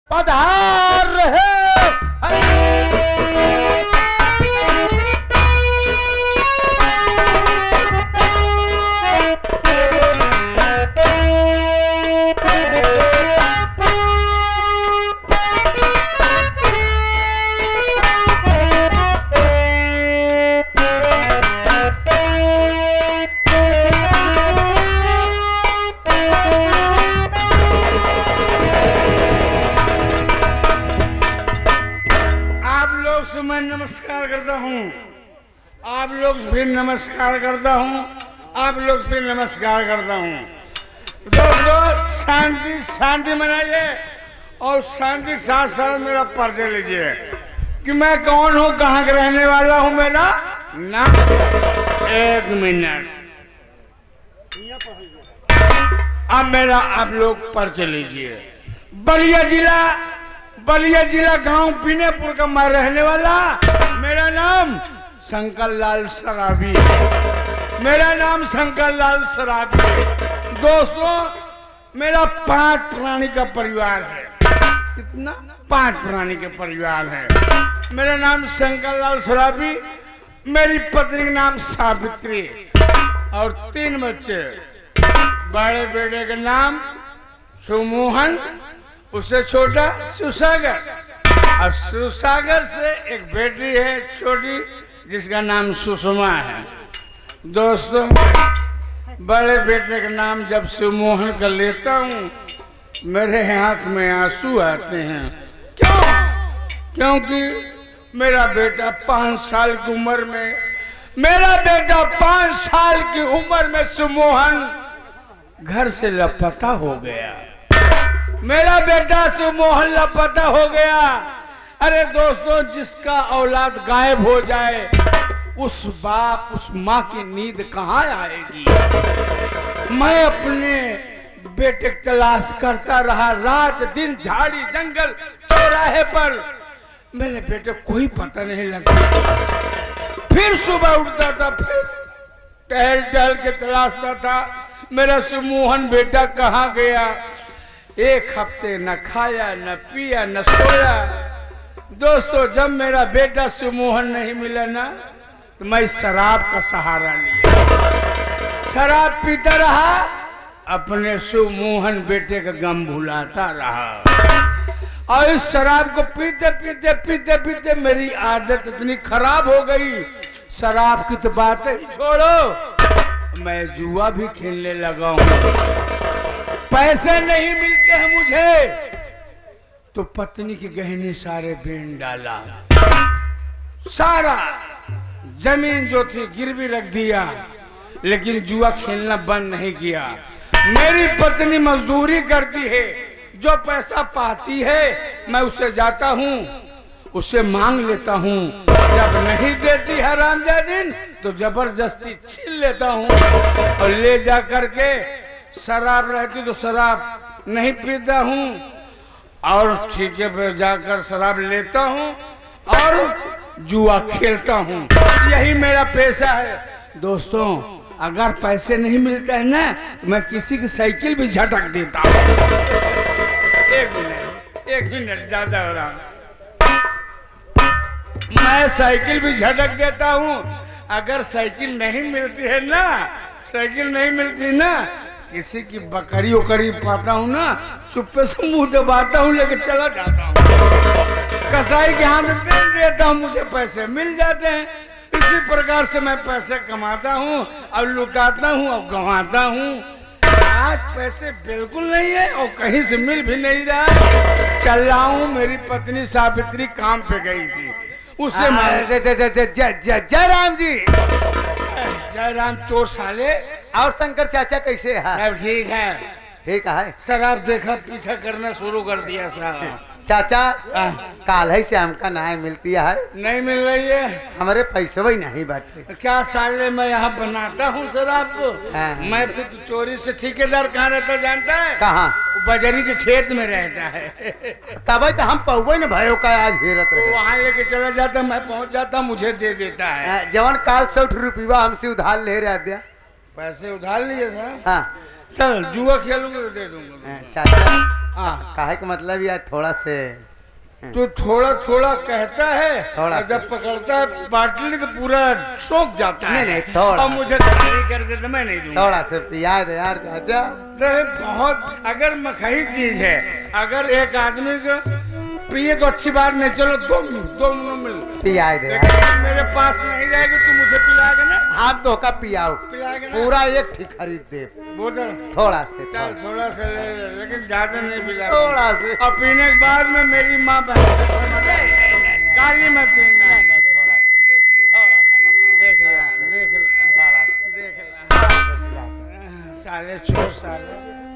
पधार रहे। मैं नमस्कार करता हूँ, आप लोग फिर नमस्कार करता हूँ, आप लोग फिर नमस्कार करता हूँ। दोस्तों शांति शांति मनाइए और शांति के साथ साथ मेरा परिचय लीजिए कि मैं कौन हूँ, कहाँ का रहने वाला हूँ, मेरा नाम। एक मिनट, अब मेरा आप लोग परिचय लीजिए। बलिया जिला गांव पीनेपुर का मैं रहने वाला। मेरा नाम शंकर लाल सराबी। मेरा नाम शंकर लाल सराबी। दोस्तों मेरा 5 प्राणी का परिवार है। कितना? 5 प्राणी के परिवार है। मेरा नाम शंकर लाल सराबी, मेरी पत्नी का नाम सावित्री और 3 बच्चे। बड़े बेटे का नाम सुमोहन, उससे छोटा सुसागर और सुसागर से एक बेटी है छोटी जिसका नाम सुषमा है। दोस्तों बड़े बेटे का नाम जब सुमोहन का लेता हूँ मेरे आंख में आंसू आते हैं। क्यों? क्योंकि मेरा बेटा 5 साल की उम्र में, मेरा बेटा 5 साल की उम्र में सुमोहन घर से लापता हो गया। मेरा बेटा सुमोहन लापता हो गया। अरे दोस्तों जिसका औलाद गायब हो जाए उस बाप उस माँ की नींद कहाँ आएगी। मैं अपने बेटे की तलाश करता रहा, रात दिन झाड़ी जंगल चौराहे पर, मेरे बेटे कोई पता नहीं लगा। फिर सुबह उठता था, फिर टहल टहल के तलाशता था मेरा सुमोहन बेटा कहाँ गया। 1 हफ्ते न खाया न पिया न सोया। दोस्तों जब मेरा बेटा सुमोहन नहीं मिला ना तो मैं शराब का सहारा लिया। शराब पीता रहा, अपने सुमोहन बेटे का गम भुलाता रहा। और इस शराब को पीते पीते पीते पीते मेरी आदत इतनी खराब हो गई, शराब की तो बात ही छोड़ो, मैं जुआ भी खेलने लगा हूँ। पैसे नहीं मिलते हैं मुझे तो पत्नी के गहने सारे बेच डाला, सारा जमीन जो थी गिरवी रख दिया, लेकिन जुआ खेलना बंद नहीं किया। मेरी पत्नी मजदूरी करती है, जो पैसा पाती है मैं उसे जाता हूँ, उससे मांग लेता हूँ। जब नहीं देती हरामजादी तो जबरदस्ती छीन लेता हूँ और ले जा करके, शराब रहती तो शराब नहीं पीता हूँ और ठेके पर जाकर शराब लेता हूँ और जुआ खेलता हूँ। यही मेरा पेशा है। दोस्तों अगर पैसे नहीं मिलते हैं ना तो मैं किसी की साइकिल भी झटक देता हूँ। 1 मिनट ज्यादा हो रहा, मैं साइकिल भी झटक देता हूँ। अगर साइकिल नहीं मिलती है ना, साइकिल नहीं मिलती ना, किसी की बकरी उकरी पाता हूँ ना, चुप्पे से मुंह दबाता हूँ, लेके चला जाता हूँ। कसाई के हाथ में बेच देता हूँ, मुझे पैसे मिल जाते हैं। इसी प्रकार से मैं पैसे कमाता हूँ और लुटाता हूँ और गंवाता हूँ। आज पैसे बिल्कुल नहीं है और कहीं से मिल भी नहीं रहा। चल रहा हूँ, मेरी पत्नी सावित्री काम पे गई थी, उससे जय राम जी। जय राम चोर साले। और शंकर चाचा कैसे है? ठीक है, ठीक है। शराब देखा पीछा करना शुरू कर दिया साहब। चाचा काल है शाम का नहाय मिलती है? नहीं मिल रही है, हमारे पैसे वही नहीं बाटे। क्या साले मैं यहाँ बनाता हूँ शराब को? मैं फिर तो चोरी से ठेकेदार कहाँ रहता जानता है? कहाँ? बजरी के खेत में रहता है। तब तो हम पहुए न भयो का आज हेरत रहे। वहाँ लेके चला जाता, मैं पहुँच जाता, मुझे दे देता है। जवान काल 60 रुपया हमसे उधार ले रहा दिया। पैसे उधार लिए था? हाँ। चल जुआ खेलूंगा तो दे दूंगा। चाचा हाँ। काहे का मतलब यार थोड़ा से तो थोड़ा थोड़ा कहता है थोड़ा और जब पकड़ता है बाटली तो पूरा सोख जाता है। नहीं, थोड़ा। और मुझे खाली कर दे तो मैं नहीं दूंगा। थोड़ा से पिया दे यार चाचा। नहीं बहुत, अगर मखई चीज है, अगर एक आदमी को पिए तो अच्छी बात नहीं, चलो 2 मिनट मिल पिया दे लेकिन यार। मेरे पास नहीं रहेगी, तू मुझे पिलाएगा ना? हाथ धो का पियाओ, पिलाएगा ना? पूरा एक ठीक खरीद दे। बोतल थोड़ा से चल थोड़ा सा ले ले, लेकिन ज्यादा नहीं पिला। थोड़ा से। और पीने के बाद में मेरी माँ बहन गाली मत देना। देख ला साले चोर साले।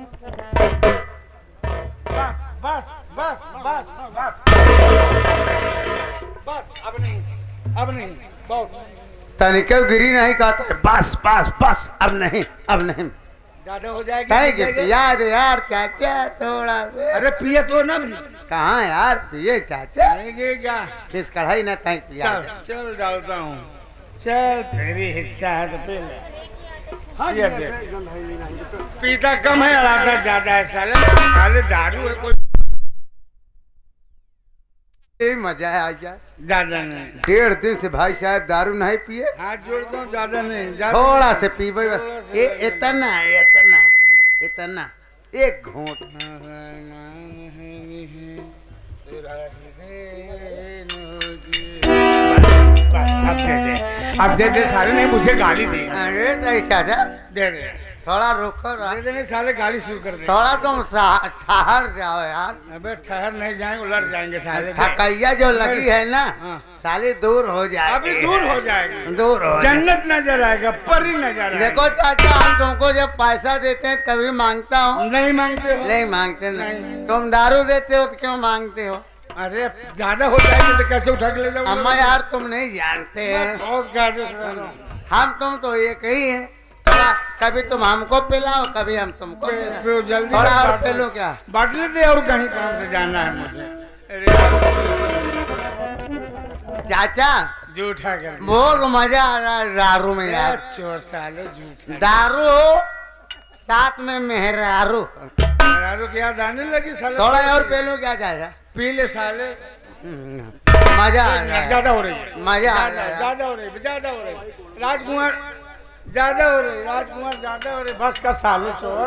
बस बस बस बस बस अब नहीं बहुत तनिके गिरी नहीं कहता है, बस बस बस अब नहीं ज्यादा हो जाएगी। कहीं के पिया दे यार चाचा थोड़ा से। अरे पिए तो ना भी कहाँ यार पिए चाचा, नहीं गिरेगा। किस कढ़ाई ना तय पिया चल दे। चल डालता हूँ, चल तेरी इच्छा है तो पी ले। ये देख, पीता कम है अड़ाता ज्यादा है साले दारू है कोई यही मजा है आज यार। ज्यादा नहीं। 1.5 दिन से भाई साहब दारू नहीं पिए। हाथ जोड़ता हूँ, ज्यादा नहीं थोड़ा से पीबे ये इतना एक घूंट। अब दे दे साले, नहीं मुझे गाली देगा। अरे नहीं चाचा दे दे थोड़ा रुको ना। दे देने साले गाली शुरू कर दे। थोड़ा तुम ठहर जाओ यार। अबे ठहर नहीं जाएंगे, उलट जाएंगे साले। थकैया जो लगी है ना हाँ। साली दूर हो जाएगी। अभी दूर हो जाएगी, दूर हो जन्नत नजर आएगा, परी नजर आएगा। देखो चाचा हम तुमको जब पैसा देते हैं कभी मांगता हूँ? नहीं मांगते हो? नहीं मांगते नहीं। नहीं। तुम दारू देते हो तो क्यों मांगते हो? अरे ज्यादा हो जाएगी तो कैसे उठा के ले जाओ? अम्मा यार तुम नहीं जानते हैं, बहुत गाड़ी से रह रहा हूँ। हम तुम तो एक ही है। थोड़ा कभी तुम हमको पिलाओ कभी हम तुमको पिलाओ। जल्दी थोड़ा और बाटली- पिलो क्या? बाटली दे और कहीं काम से जाना है मुझे। चाचा जूठा कर बहुत मजा आ रहा है दारू में यार। चोर साले जूठा। दारू साथ में मेहरारू। मेहरारू की याद आने लगी साले। थोड़ा और पिलो क्या चाचा? पी ले साले। मजा आ रहा है। ज्यादा हो रही है, मजा आ रहा है। ज्यादा हो रही है, ज्यादा हो रही है। राजकुमार ज्यादा हो रही, राजकुमार ज्यादा हो रही। बस का साले चोर।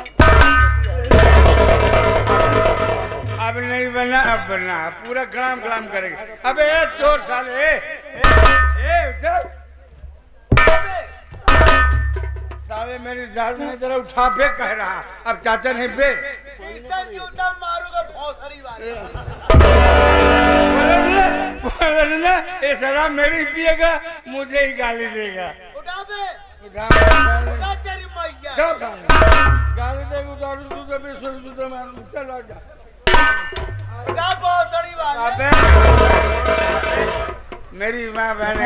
अब नहीं बना, अब बना, पूरा गलाम गलाम करेगा। अबे ए चोर साले, उधर साले मेरी दारू ने जरा उठा पे कह रहा, अब चाचा नहीं पे। बोले ना ये शराब मेरी पिएगा, मुझे ही गाली देगा। गाली देगा दारू दूध में सुध में चलो जा। अबे मेरी माँ बहने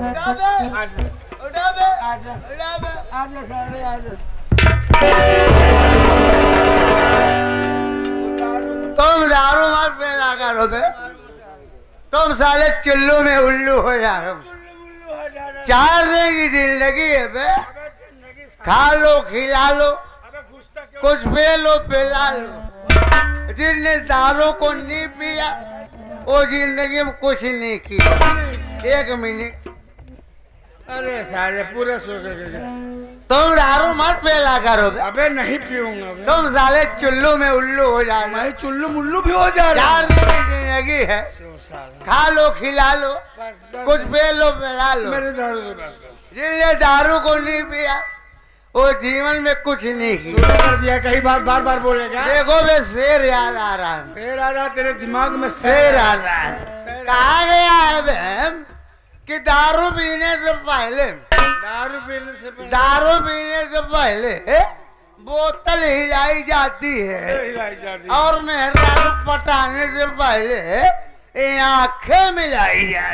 तुम दारू मत पीना करो बे, तुम साले चुल्लू में उल्लू हो जाओ। 4 दिन की जिंदगी है बे, खा लो खिला लो कुछ पी लो पिला लो। जिसने दारू को नहीं पिया वो जिंदगी में कुछ नहीं किया। 1 मिनट अरे साले पूरा सो गए। तुम दारू मत पिला करो बे, अबे नहीं पीऊंगा। तुम साले चुल्लू में उल्लू हो जाओ। मैं चुल्लू मुल्लू भी हो जा रहा। 4 दिन की जिंदगी है, खा लो खिला लो कुछ पी लो पिला लो। मेरे दारू के पास जिसने दारू को नहीं पिया वो जीवन में कुछ नहीं किया। शुरू कर दिया, कई बार बार बार बोलेगा। देखो बे शेर याद आ रहा है। शेर आ रहा तेरे दिमाग में, शेर आ रहा है। कहा गया है बहन कि दारू पीने से पहले बोतल हिलाई जाती है और मेहरारू पटाने से पहले आंखें मिलाई जाए।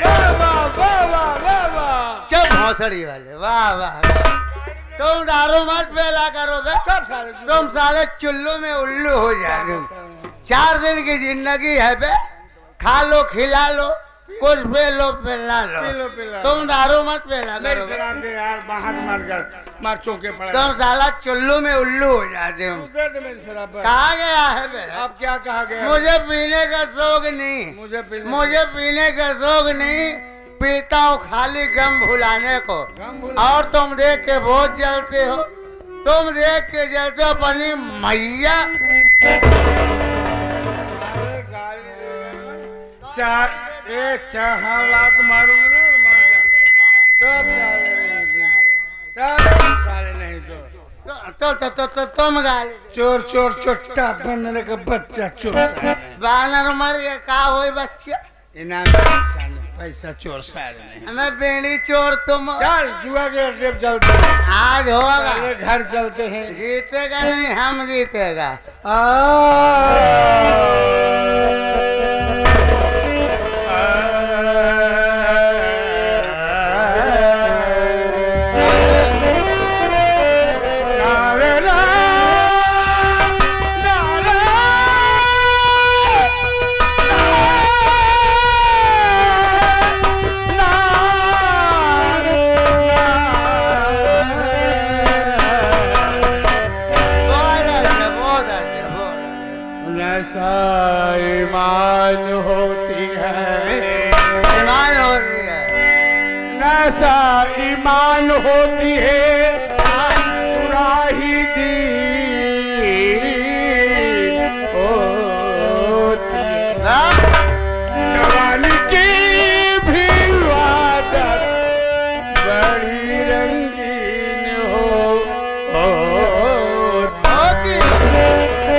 चुप भौसड़ी वाले, वाह वाह। तुम दारू मत पीला करो बे, तुम साले चुल्लू में उल्लू हो जाओगे। 4 दिन की जिंदगी है बे, खा लो खिला लो कुछ पिला लो। पिलो पिला। तुम दारू मत पिला मेरी करो। शराब दे यार, बाहर मार कर मार चौके पड़ा। तुम साला चुल्लू में उल्लू हो जाते हो। तू दे दे मेरी शराब बस। कहा गया है बे? अब क्या कहा गया? मुझे पीने का शौक नहीं। मुझे पीने का शौक नहीं। पीता हूँ खाली गम भुलाने को। गम भुला- और तुम देख के बहुत जलते हो। तुम देख के जलते हो अपनी मैया। अरे गाली दे। चार लात मारूंगा ना, मार जा। चुप साले नहीं तो तुम गाली चोर चोर चोट्टा बनने का बच्चा चोर साले। बानर मर गया का होई बच्चा। इनाम साले, पैसा चोर साले नहीं। मैं बेड़ी चोर तुम। चल जुआ के अड्डे पे चलते हैं। आज होगा। साले घर चलते हैं। जीतेगा नहीं हम जीतेगा। ईमान होती है, ईमान हो रही है। नशा ईमान होती है, सुराही दी होती है। जवानी की भी आदत बड़ी रंगीन होती है।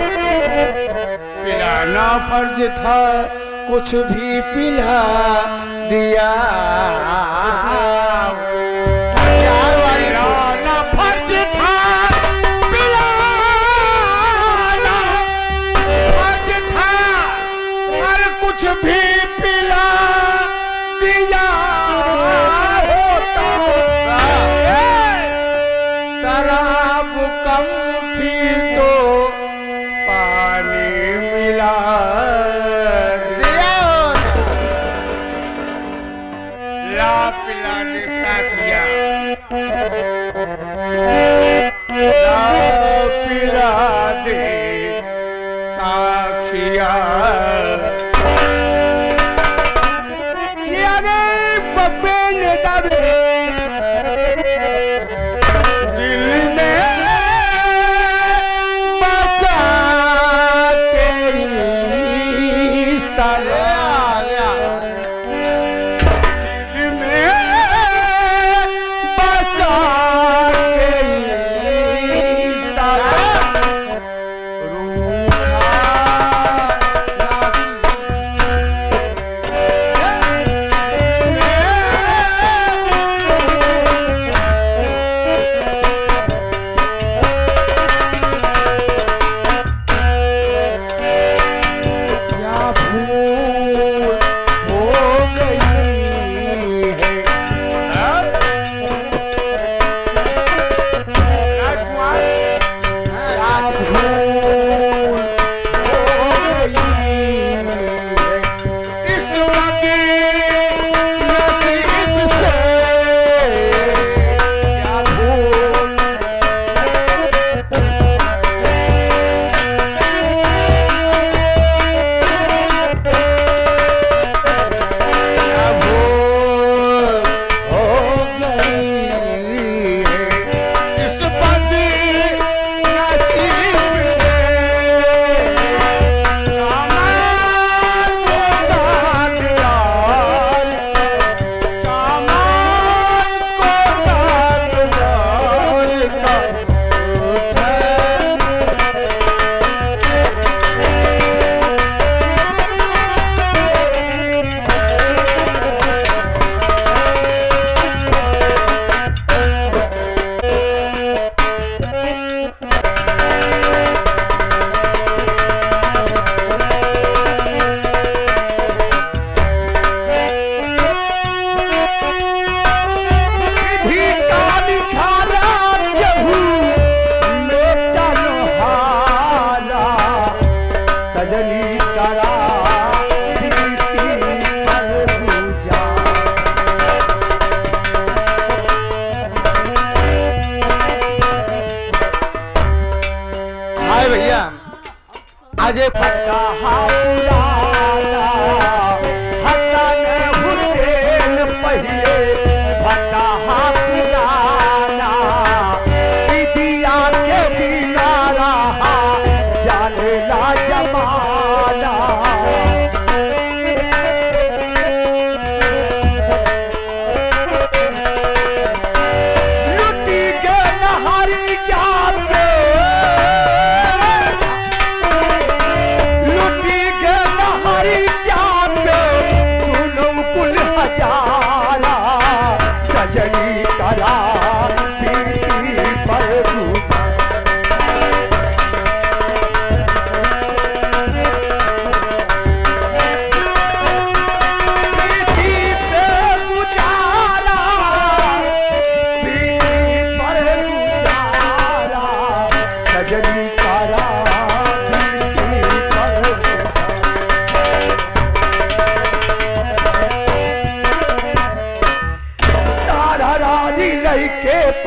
पिलाना फर्ज था, कुछ भी पिला दिया। पिलाना फर्ज था, पिलाना फर्ज था, हर कुछ भी पिला दिया होता। शराब कम थी तो पानी मिला दिया होता। ला पिलाने साथिया, ला पिला दे साखिया। बब्बे ने दबे दिल में बसा तेरी तरह दिल में बसा तेरी तरह रूठा क्या भूल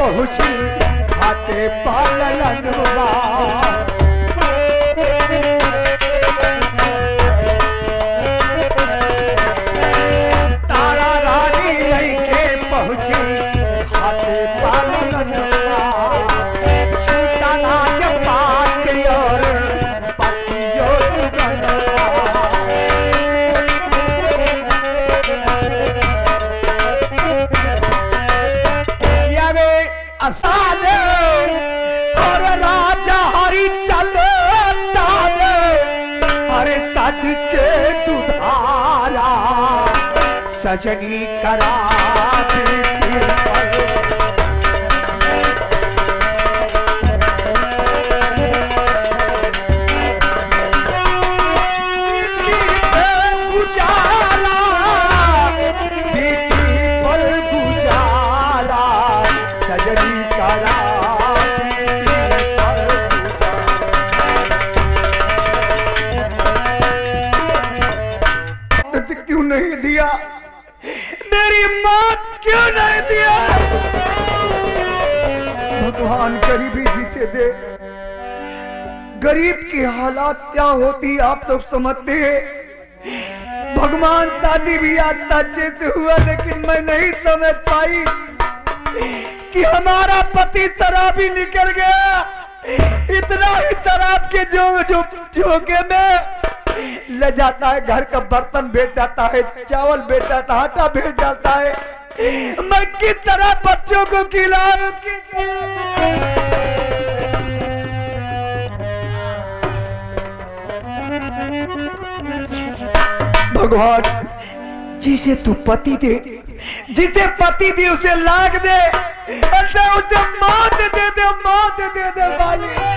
पहुंची खाते पालनवा। तारा रानी लइके पहुंची खाते पालनवा। छूटा नाच पाट और पतियो सुगनवा। असाने और राजा हरि चलो ताने अरे सद के दुधारा सजनी करा क्यों नहीं दिया, मेरी मौत क्यों नहीं दिया। भगवान गरीबी जिसे दे, गरीब की हालात क्या होती आप लोग समझते हैं। भगवान शादी भी आज अच्छे से हुआ लेकिन मैं नहीं समझ पाई कि हमारा पति शराबी निकल गया। इतना ही शराब के झोंके में ले जाता है, घर का बर्तन भेज जाता है, चावल भेज जाता है, आटा भेज जाता है। मैं किस तरह बच्चों को खिलाऊं? भगवान जिसे तू पति दे, जिसे पति दे उसे लाग दे, अल्लाह उसे मौत दे दे, मौत दे दे मालिक।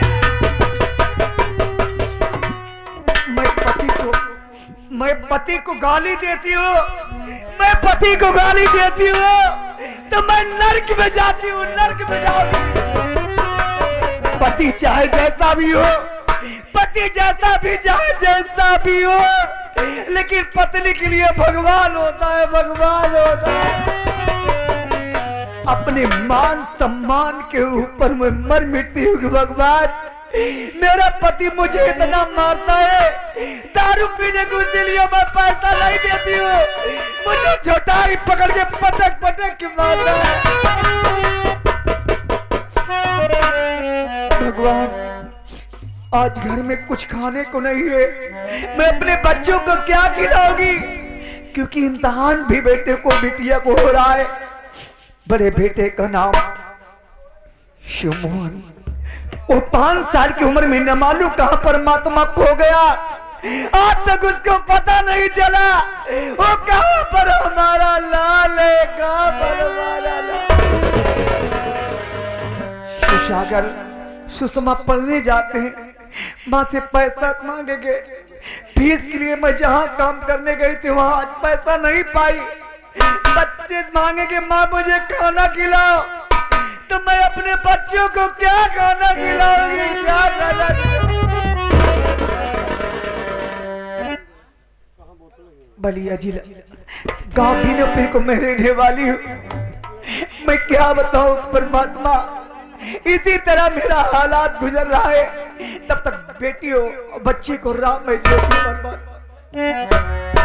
मैं पति को गाली देती हूँ, मैं पति को गाली देती हूँ तो मैं नर्क में जाती हूँ, नर्क में जाऊंगी। पति चाहे जैसा भी हो, पति जैसा भी चाहे जैसा भी हो, लेकिन पत्नी के लिए भगवान होता है, भगवान होता है। अपने मान सम्मान के ऊपर मैं मर मिटती हूँ कि भगवान मेरा पति मुझे इतना मारता है, दारू पीने को इसलिए मैं पैसा नहीं देती हूँ, मुझे चौटाई पकड़ के पटक पटक के मारता है। भगवान आज घर में कुछ खाने को नहीं है, मैं अपने बच्चों को क्या खिलाऊंगी? क्योंकि इम्तिहान भी बेटे को बिटिया को हो रहा है। बड़े बेटे का नाम शिवमोहन, वो 5 साल की उम्र में न मालूम कहां परमात्मा खो गया, आज तक उसको पता नहीं चला वो कहां पर हमारा लाल है, कहां पर हमारा लाल। सुशागर सुषमा पढ़ने जाते हैं, माँ से पैसा मांगेंगे, फीस के लिए मैं जहाँ काम करने गई थी वहां आज पैसा नहीं पाई। बच्चे मांगेंगे माँ मुझे खाना खिलाओ, तो मैं अपने बच्चों को क्या खाना खिलाऊंगी, क्या खाना बलिया जिला गांव बीनोपुर को मैं रहने वाली हूँ। मैं क्या बताऊं परमात्मा, इसी तरह मेरा हालात गुजर रहा है। तब तक बेटियों बच्चे को राम में ज्योति बर्बाद।